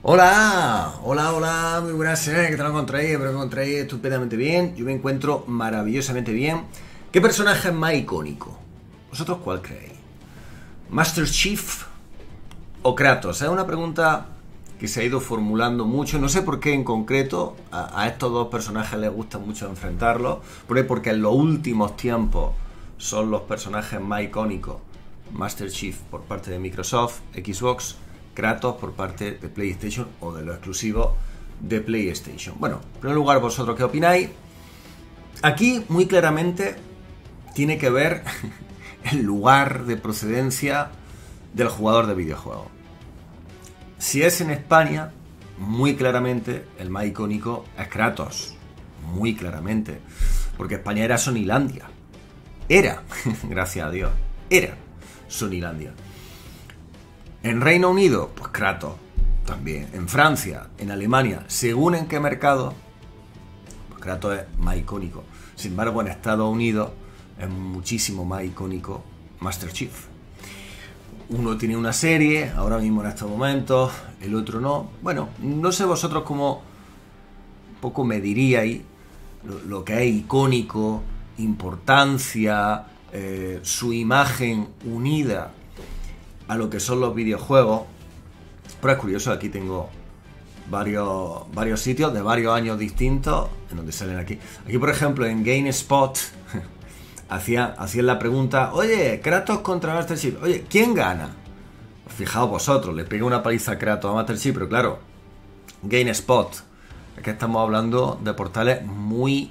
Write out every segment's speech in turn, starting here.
Hola, hola, hola, muy buenas, ¿qué tal os encontráis? Espero que os encontráis estupendamente bien. Yo me encuentro maravillosamente bien. ¿Qué personaje es más icónico? ¿Vosotros cuál creéis? ¿Master Chief o Kratos? Es una pregunta que se ha ido formulando mucho. No sé por qué en concreto a estos dos personajes les gusta mucho enfrentarlos. Porque en los últimos tiempos son los personajes más icónicos. Master Chief por parte de Microsoft, Xbox, Kratos por parte de PlayStation o de lo exclusivo de PlayStation. Bueno, en primer lugar, ¿vosotros qué opináis? Aquí muy claramente tiene que ver el lugar de procedencia del jugador de videojuegos. Si es en España, muy claramente el más icónico es Kratos. Muy claramente. Porque España era Sonylandia. Era, gracias a Dios, era Sonylandia. En Reino Unido, pues Kratos también. En Francia, en Alemania, según en qué mercado, pues Kratos es más icónico. Sin embargo, en Estados Unidos es muchísimo más icónico Master Chief. Uno tiene una serie, ahora mismo en estos momentos, el otro no. Bueno, no sé vosotros cómo un poco me diríais lo que es icónico, importancia, su imagen unida a lo que son los videojuegos. Pero es curioso, aquí tengo varios sitios de varios años distintos en donde salen aquí. Aquí, por ejemplo, en GameSpot hacían la pregunta: oye, Kratos contra Master Chief, oye, ¿quién gana? Pues fijaos vosotros, le pega una paliza a Kratos a Master Chief, pero claro, GameSpot, es que estamos hablando de portales muy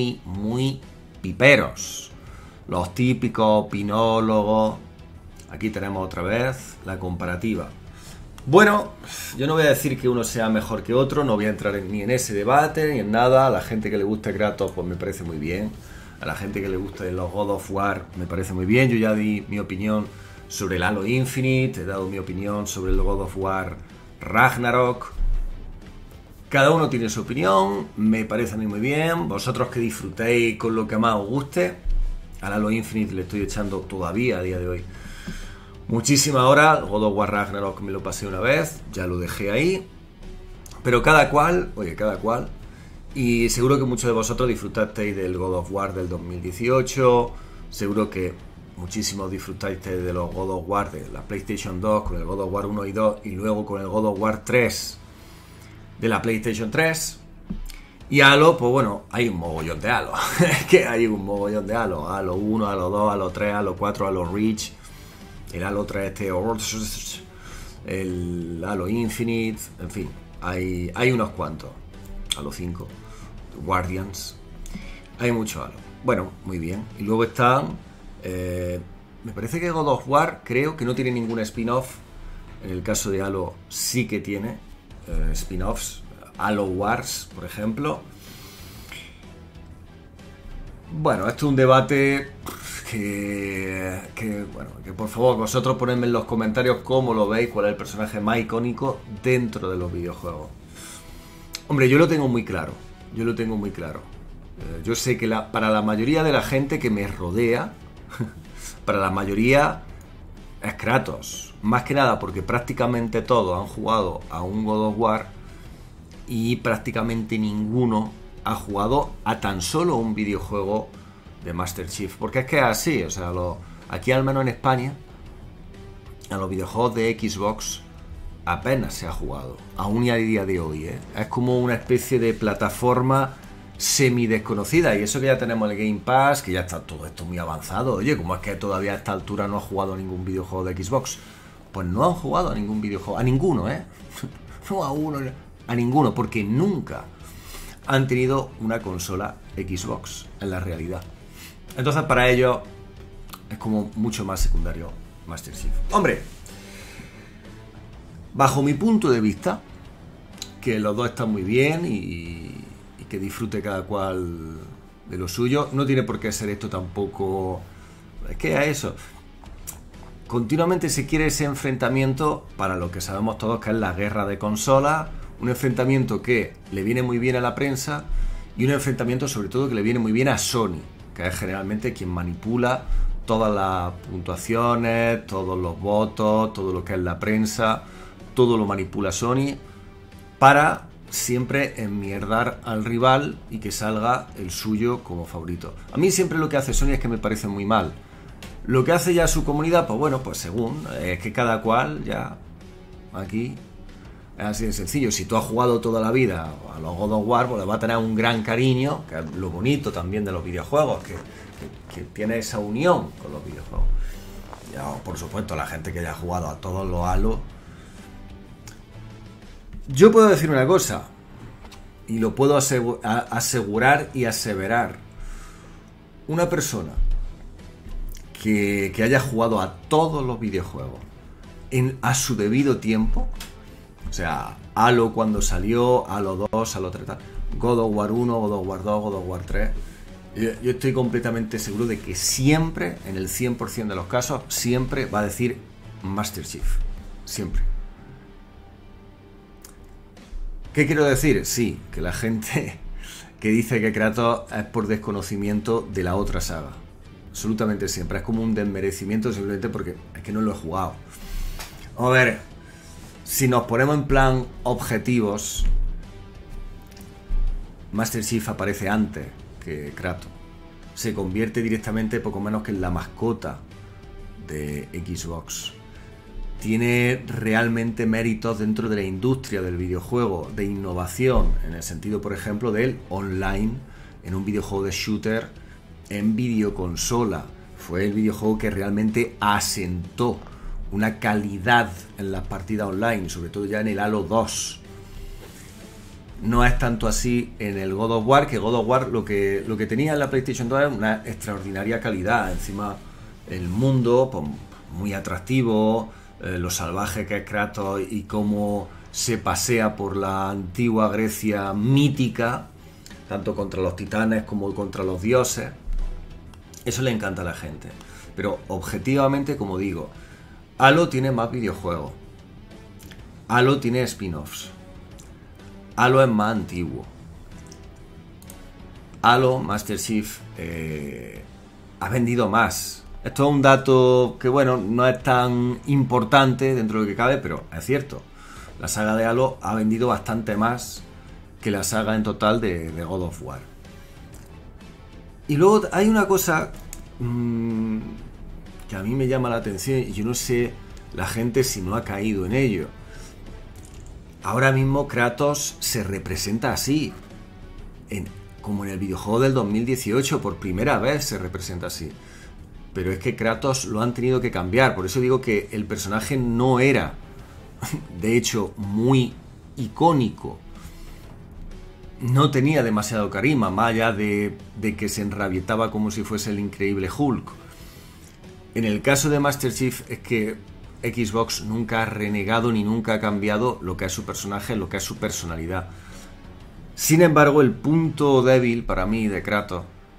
piperos, los típicos opinólogos. Aquí tenemos otra vez la comparativa. Bueno, yo no voy a decir que uno sea mejor que otro, no voy a entrar ni en ese debate ni en nada. A la gente que le gusta Kratos, pues me parece muy bien. A la gente que le gusta los God of War, me parece muy bien. Yo ya di mi opinión sobre el Halo Infinite, he dado mi opinión sobre el God of War Ragnarok. Cada uno tiene su opinión, me parece a mí muy bien. Vosotros que disfrutéis con lo que más os guste. Al Halo Infinite le estoy echando todavía a día de hoy muchísimas horas. El God of War Ragnarok me lo pasé una vez, ya lo dejé ahí. Pero cada cual. Y seguro que muchos de vosotros disfrutasteis del God of War del 2018. Seguro que muchísimos disfrutasteis de los God of War de la PlayStation 2, con el God of War 1 y 2, y luego con el God of War 3 de la PlayStation 3. Y Halo, pues bueno, hay un mogollón de Halo. Es que hay un mogollón de Halo. Halo 1, Halo 2, Halo 3, Halo 4, Halo Reach, el Halo 3, el Halo Infinite, en fin, hay unos cuantos. Halo 5, Guardians, hay mucho Halo. Bueno, muy bien. Y luego están, me parece que God of War creo que no tiene ningún spin-off. En el caso de Halo sí que tiene spin-offs. Halo Wars, por ejemplo. Bueno, esto es un debate que por favor vosotros ponedme en los comentarios cómo lo veis, cuál es el personaje más icónico dentro de los videojuegos. Hombre, yo lo tengo muy claro. Yo sé que para la mayoría de la gente que me rodea, para la mayoría es Kratos. Más que nada porque prácticamente todos han jugado a un God of War y prácticamente ninguno ha jugado a tan solo un videojuego de Master Chief. Porque es que es así, o sea, aquí al menos en España, a los videojuegos de Xbox apenas se ha jugado, aún y a día de hoy, ¿eh? Es como una especie de plataforma semi desconocida, y eso que ya tenemos el Game Pass, que ya está todo esto muy avanzado. Oye, ¿cómo es que todavía a esta altura no ha jugado a ningún videojuego de Xbox? Pues no han jugado a ningún videojuego, a ninguno, no a uno, a ninguno, porque nunca han tenido una consola Xbox en la realidad. Entonces para ellos es como mucho más secundario Master Chief. Hombre, bajo mi punto de vista, que los dos están muy bien y que disfrute cada cual de lo suyo, no tiene por qué ser esto tampoco. Es que a eso continuamente se quiere ese enfrentamiento para lo que sabemos todos que es la guerra de consolas. Un enfrentamiento que le viene muy bien a la prensa y un enfrentamiento sobre todo que le viene muy bien a Sony, que es generalmente quien manipula todas las puntuaciones, todos los votos, todo lo que es la prensa, todo lo manipula Sony para siempre enmierdar al rival y que salga el suyo como favorito. A mí siempre lo que hace Sony es que me parece muy mal. Lo que hace ya su comunidad, pues bueno, pues según, es que cada cual ya aquí es así de sencillo. Si tú has jugado toda la vida a los God of War, pues le va a tener un gran cariño, que es lo bonito también de los videojuegos, que tiene esa unión con los videojuegos. Ya, por supuesto, la gente que haya jugado a todos los Halo. Yo puedo decir una cosa, y lo puedo asegurar y aseverar. Una persona que haya jugado a todos los videojuegos a su debido tiempo, o sea, Halo cuando salió, Halo 2, Halo 3, God of War 1, God of War 2, God of War 3, yo estoy completamente seguro de que siempre, en el 100% de los casos, siempre va a decir Master Chief. Siempre. ¿Qué quiero decir? Sí, que la gente que dice que Kratos es por desconocimiento de la otra saga. Absolutamente siempre. Es como un desmerecimiento simplemente porque es que no lo he jugado. A ver, si nos ponemos en plan objetivos, Master Chief aparece antes que Kratos. Se convierte directamente poco menos que en la mascota de Xbox. Tiene realmente méritos dentro de la industria del videojuego, de innovación, en el sentido, por ejemplo, del online, en un videojuego de shooter, en videoconsola. Fue el videojuego que realmente asentó una calidad en las partidas online, sobre todo ya en el Halo 2. No es tanto así en el God of War, que God of War lo que tenía en la PlayStation 2 era una extraordinaria calidad. Encima, el mundo, pues, muy atractivo, lo salvaje que es Kratos y cómo se pasea por la antigua Grecia mítica, tanto contra los titanes como contra los dioses. Eso le encanta a la gente. Pero objetivamente, como digo, Halo tiene más videojuegos. Halo tiene spin-offs. Halo es más antiguo. Halo, Master Chief, ha vendido más. Esto es un dato que, bueno, no es tan importante dentro de lo que cabe, pero es cierto. La saga de Halo ha vendido bastante más que la saga en total de God of War. Y luego hay una cosa que a mí me llama la atención y yo no sé la gente si no ha caído en ello. Ahora mismo Kratos se representa así, como en el videojuego del 2018, por primera vez se representa así. Pero es que Kratos lo han tenido que cambiar, por eso digo que el personaje no era, de hecho, muy icónico. No tenía demasiado carisma, más allá de que se enrabietaba como si fuese el increíble Hulk. En el caso de Master Chief es que Xbox nunca ha renegado ni nunca ha cambiado lo que es su personaje, lo que es su personalidad. Sin embargo, el punto débil para mí de Kratos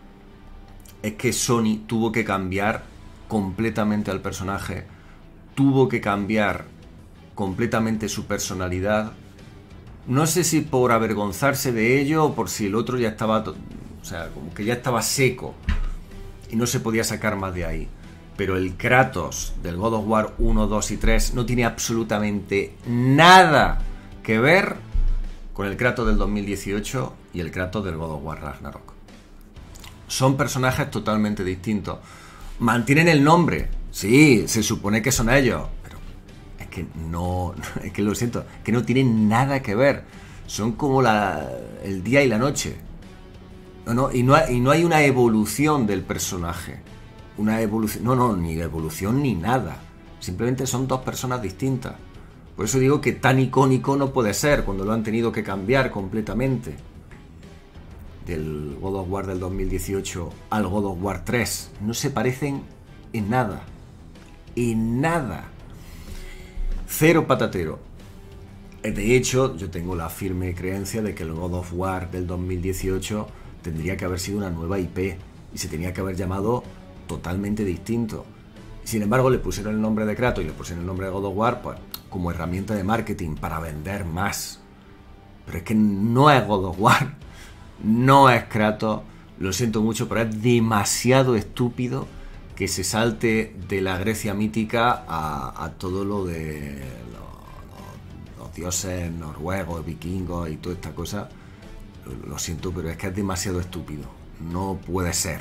es que Sony tuvo que cambiar completamente al personaje, tuvo que cambiar completamente su personalidad. No sé si por avergonzarse de ello o por si el otro ya estaba, o sea, como que ya estaba seco y no se podía sacar más de ahí. Pero el Kratos del God of War 1, 2 y 3 no tiene absolutamente nada que ver con el Kratos del 2018 y el Kratos del God of War Ragnarok. Son personajes totalmente distintos. Mantienen el nombre. Sí, se supone que son ellos. Pero es que no... Es que lo siento. Que no tienen nada que ver. Son como el día y la noche. Y no hay una evolución del personaje. Una evolución... No, ni evolución ni nada. Simplemente son dos personas distintas. Por eso digo que tan icónico no puede ser cuando lo han tenido que cambiar completamente. Del God of War del 2018 al God of War 3. No se parecen en nada. En nada. Cero patatero. De hecho, yo tengo la firme creencia de que el God of War del 2018 tendría que haber sido una nueva IP y se tenía que haber llamado totalmente distinto. Sin embargo, le pusieron el nombre de Kratos y le pusieron el nombre de God of War, pues, como herramienta de marketing para vender más. Pero es que no es God of War. No es Kratos, lo siento mucho, pero es demasiado estúpido que se salte de la Grecia mítica a todo lo de los dioses noruegos, vikingos y toda esta cosa, lo siento, pero es que es demasiado estúpido. No puede ser.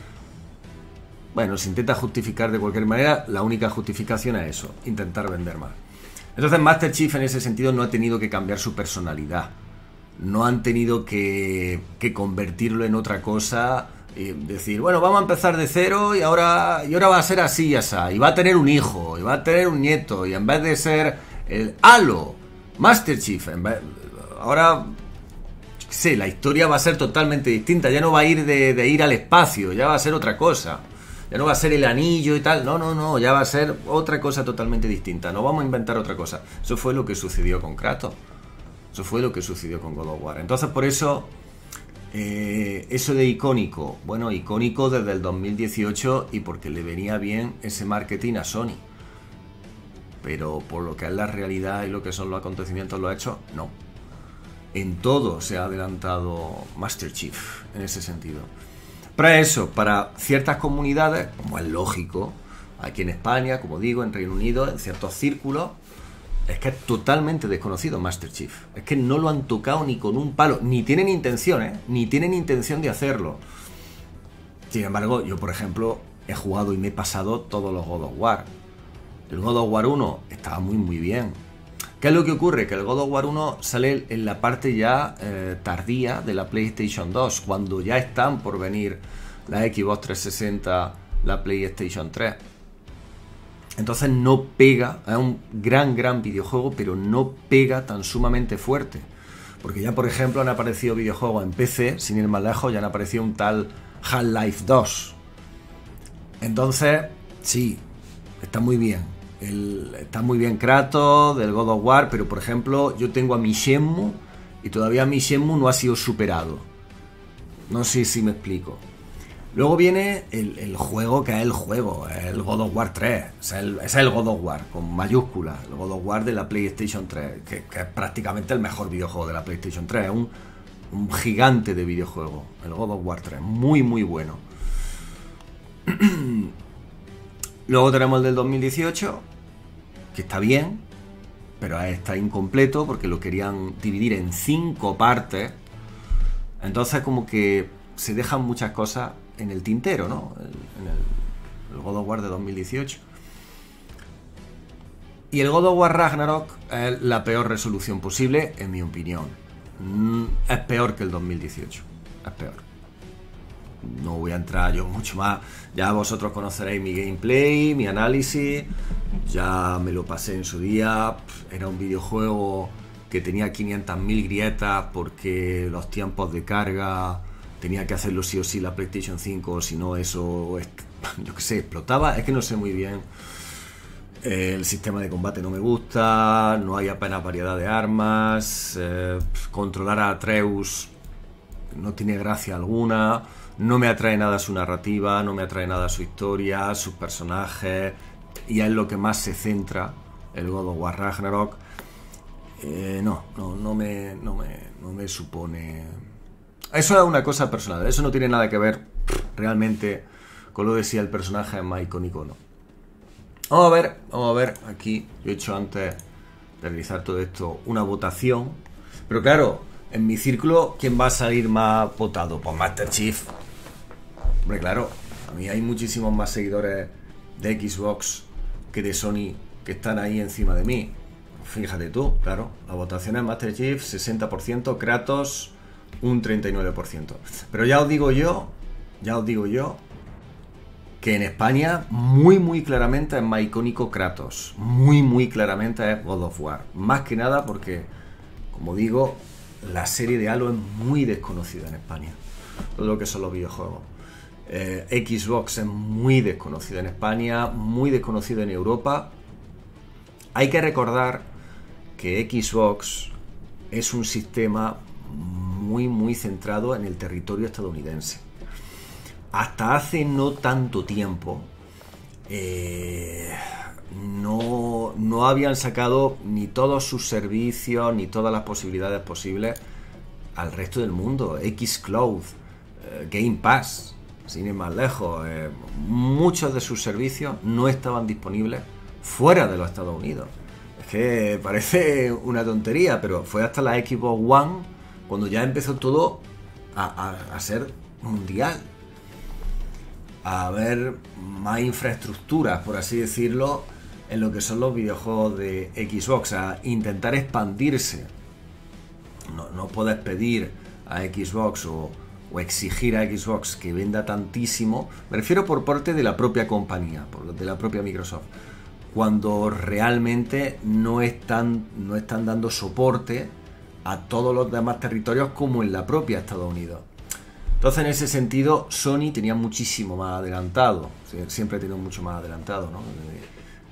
Bueno, se intenta justificar de cualquier manera. La única justificación es eso, intentar vender más. Entonces Master Chief en ese sentido no ha tenido que cambiar su personalidad. No han tenido que convertirlo en otra cosa y decir, bueno, vamos a empezar de cero y ahora va a ser así y así. Y va a tener un hijo, y va a tener un nieto, y en vez de ser el Halo, Master Chief, ahora, sí, la historia va a ser totalmente distinta. Ya no va a ir de ir al espacio, ya va a ser otra cosa. Ya no va a ser el anillo y tal. No, ya va a ser otra cosa totalmente distinta. No vamos a inventar otra cosa. Eso fue lo que sucedió con Kratos. Eso fue lo que sucedió con God of War. Entonces, por eso, eso de icónico. Bueno, icónico desde el 2018 y porque le venía bien ese marketing a Sony. Pero por lo que es la realidad y lo que son los acontecimientos, los hechos, no. En todo se ha adelantado Master Chief en ese sentido. Para eso, para ciertas comunidades, como es lógico, aquí en España, como digo, en Reino Unido, en ciertos círculos, es que es totalmente desconocido Master Chief. Es que no lo han tocado ni con un palo, ni tienen intención, ni tienen intención de hacerlo. Sin embargo, yo, por ejemplo, he jugado y me he pasado todos los God of War. El God of War 1 estaba muy bien. ¿Qué es lo que ocurre? Que el God of War 1 sale en la parte ya tardía de la PlayStation 2, cuando ya están por venir la Xbox 360, la PlayStation 3. Entonces no pega, es un gran videojuego, pero no pega tan sumamente fuerte. Porque ya, por ejemplo, han aparecido videojuegos en PC, sin ir más lejos, ya han aparecido un tal Half-Life 2. Entonces, sí, está muy bien. Está muy bien Kratos del God of War, pero por ejemplo yo tengo a mi Shenmue y todavía mi Shenmue no ha sido superado. No sé si me explico. Luego viene el juego que es el juego, el God of War 3. Es el God of War con mayúsculas, el God of War de la PlayStation 3, que es prácticamente el mejor videojuego de la PlayStation 3. Es un gigante de videojuego, el God of War 3, muy bueno. Luego tenemos el del 2018, que está bien, pero está incompleto porque lo querían dividir en 5 partes. Entonces como que se dejan muchas cosas en el tintero, ¿no? El God of War de 2018. Y el God of War Ragnarok es la peor resolución posible, en mi opinión. Es peor que el 2018. Es peor. No voy a entrar yo mucho más. Ya vosotros conoceréis mi gameplay, mi análisis. Ya me lo pasé en su día. Era un videojuego que tenía 500.000 grietas porque los tiempos de carga tenía que hacerlo sí o sí la PlayStation 5, si no eso, yo qué sé, explotaba. Es que no sé muy bien. El sistema de combate no me gusta, no hay apenas variedad de armas. Controlar a Atreus no tiene gracia alguna. No me atrae nada su narrativa, no me atrae nada su historia, sus personajes, y es lo que más se centra el God of War Ragnarok. No me supone. Eso es una cosa personal, eso no tiene nada que ver realmente con lo de si el personaje es más icónico o no. Vamos a ver, aquí yo he hecho antes de realizar todo esto una votación, pero claro, en mi círculo, ¿quién va a salir más votado? Pues Master Chief. Hombre, claro, a mí hay muchísimos más seguidores de Xbox que de Sony que están ahí encima de mí. Fíjate tú, claro, la votación es Master Chief 60%, Kratos un 39%. Pero ya os digo yo que en España muy claramente es más icónico Kratos. Muy claramente es God of War. Más que nada porque, como digo, la serie de Halo es muy desconocida en España. Todo lo que son los videojuegos. Xbox es muy desconocida en España, muy desconocida en Europa. Hay que recordar que Xbox es un sistema muy centrado en el territorio estadounidense. Hasta hace no tanto tiempo no habían sacado ni todos sus servicios ni todas las posibilidades posibles al resto del mundo. Xcloud, Game Pass, sin ir más lejos, muchos de sus servicios no estaban disponibles fuera de los Estados Unidos. Es que parece una tontería, pero fue hasta la Xbox One cuando ya empezó todo a ser mundial. A haber más infraestructuras, por así decirlo, en lo que son los videojuegos de Xbox, a intentar expandirse. No puedes pedir a Xbox o exigir a Xbox que venda tantísimo, me refiero por parte de la propia compañía, de la propia Microsoft, cuando realmente no están dando soporte a todos los demás territorios como en la propia Estados Unidos. Entonces, en ese sentido, Sony tenía muchísimo más adelantado, siempre ha tenido mucho más adelantado, ¿no? En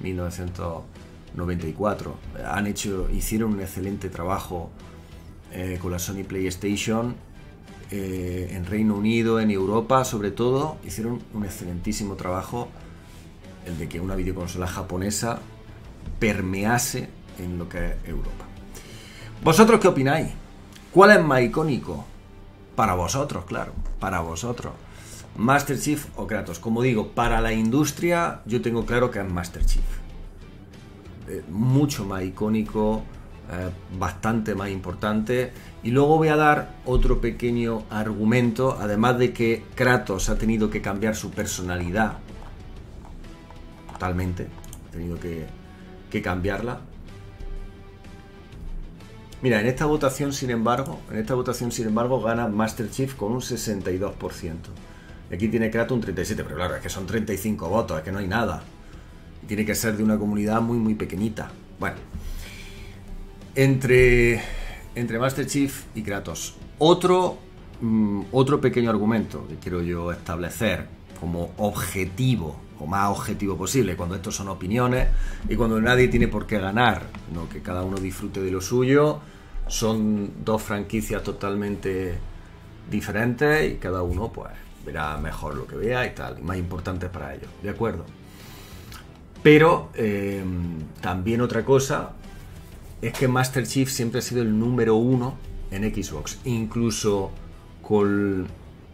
1994 hicieron un excelente trabajo con la Sony PlayStation en Reino Unido, en Europa sobre todo, hicieron un excelentísimo trabajo el de que una videoconsola japonesa permease en lo que es Europa. ¿Vosotros qué opináis? ¿Cuál es más icónico? Para vosotros, claro, para vosotros. ¿Master Chief o Kratos? Como digo, para la industria yo tengo claro que es Master Chief. Mucho más icónico, bastante más importante. Y luego voy a dar otro pequeño argumento, además de que Kratos ha tenido que cambiar su personalidad totalmente, ha tenido que cambiarla. Mira, en esta votación, sin embargo, gana Master Chief con un 62%. Aquí tiene Kratos un 37%, pero claro, es que son 35 votos, es que no hay nada. Tiene que ser de una comunidad muy, muy pequeñita. Bueno, entre Master Chief y Kratos. Otro pequeño argumento que quiero yo establecer como objetivo, o más objetivo posible, cuando estos son opiniones y cuando nadie tiene por qué ganar, ¿no? Que cada uno disfrute de lo suyo. Son dos franquicias totalmente diferentes y cada uno pues verá mejor lo que vea y tal, y más importante para ellos, ¿de acuerdo? Pero también otra cosa es que Master Chief siempre ha sido el número uno en Xbox, incluso con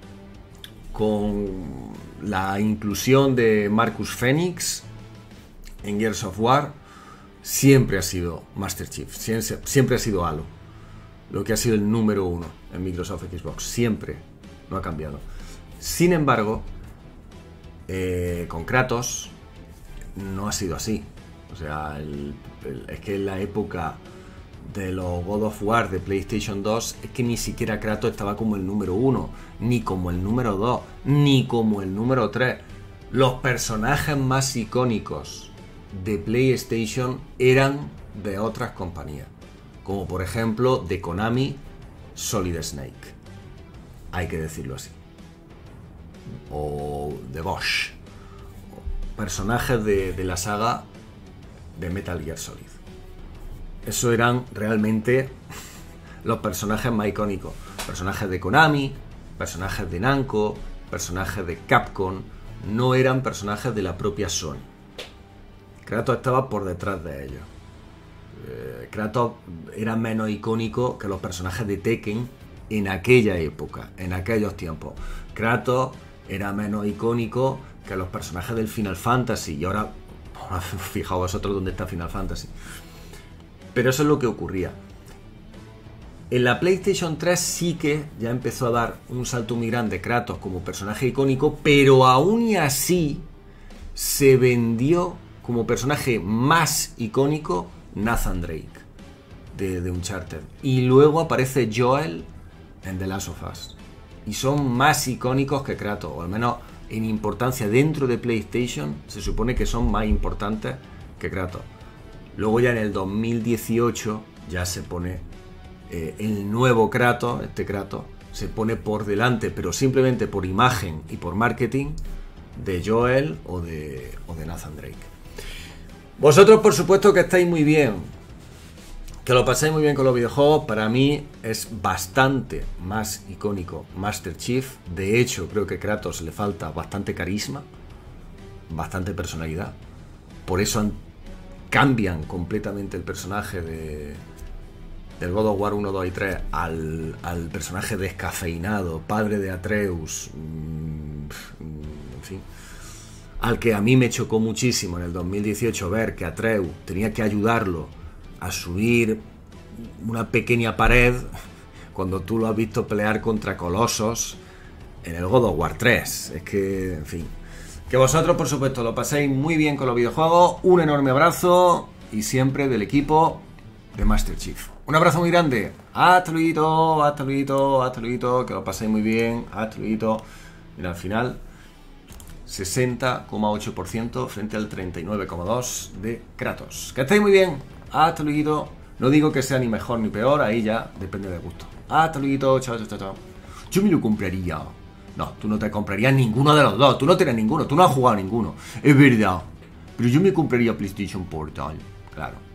la inclusión de Marcus Phoenix en Gears of War, siempre ha sido Master Chief, siempre ha sido Halo lo que ha sido el número uno en Microsoft Xbox, siempre, no ha cambiado. Sin embargo, con Kratos no ha sido así. O sea, es que en la época de los God of War de PlayStation 2 es que ni siquiera Kratos estaba como el número uno, ni como el número 2, ni como el número 3. Los personajes más icónicos de PlayStation eran de otras compañías, como por ejemplo de Konami, Solid Snake, hay que decirlo así, o de Bosch, personajes de la saga de Metal Gear Solid. Esos eran realmente los personajes más icónicos. Personajes de Konami, personajes de Namco, personajes de Capcom. No eran personajes de la propia Sony. Kratos estaba por detrás de ellos. Kratos era menos icónico que los personajes de Tekken en aquella época, en aquellos tiempos. Kratos era menos icónico que los personajes del Final Fantasy. Y ahora fijaos vosotros dónde está Final Fantasy. Pero eso es lo que ocurría. En la PlayStation 3 sí que ya empezó a dar un salto muy grande Kratos como personaje icónico, pero aún y así se vendió como personaje más icónico Nathan Drake de Uncharted. Y luego aparece Joel en The Last of Us. Y son más icónicos que Kratos, o al menos en importancia dentro de PlayStation se supone que son más importantes que Kratos. Luego ya en el 2018 ya se pone el nuevo Kratos, este Kratos, se pone por delante, pero simplemente por imagen y por marketing, de Joel o de Nathan Drake. Vosotros por supuesto que estáis muy bien, que lo pasáis muy bien con los videojuegos. Para mí es bastante más icónico Master Chief. De hecho creo que a Kratos le falta bastante carisma, bastante personalidad. Por eso cambian completamente el personaje del God of War 1, 2 y 3 al personaje descafeinado, padre de Atreus, en fin, al que a mí me chocó muchísimo en el 2018 ver que Atreus tenía que ayudarlo a subir una pequeña pared cuando tú lo has visto pelear contra colosos en el God of War 3. Es que, en fin, que vosotros, por supuesto, lo paséis muy bien con los videojuegos. Un enorme abrazo y siempre del equipo de Master Chief. Un abrazo muy grande. Hasta luego, hasta luego, hasta luego. Que lo paséis muy bien. Hasta luego. Mira, al final 60,8% frente al 39,2% de Kratos. Que estéis muy bien. Hasta luego. No digo que sea ni mejor ni peor, ahí ya depende de gusto. Hasta luego. Chao, chao, chao. Yo me lo compraría. No, tú no te comprarías ninguno de los dos. Tú no tienes ninguno. Tú no has jugado ninguno. Es verdad. Pero yo me compraría PlayStation Portal. Claro.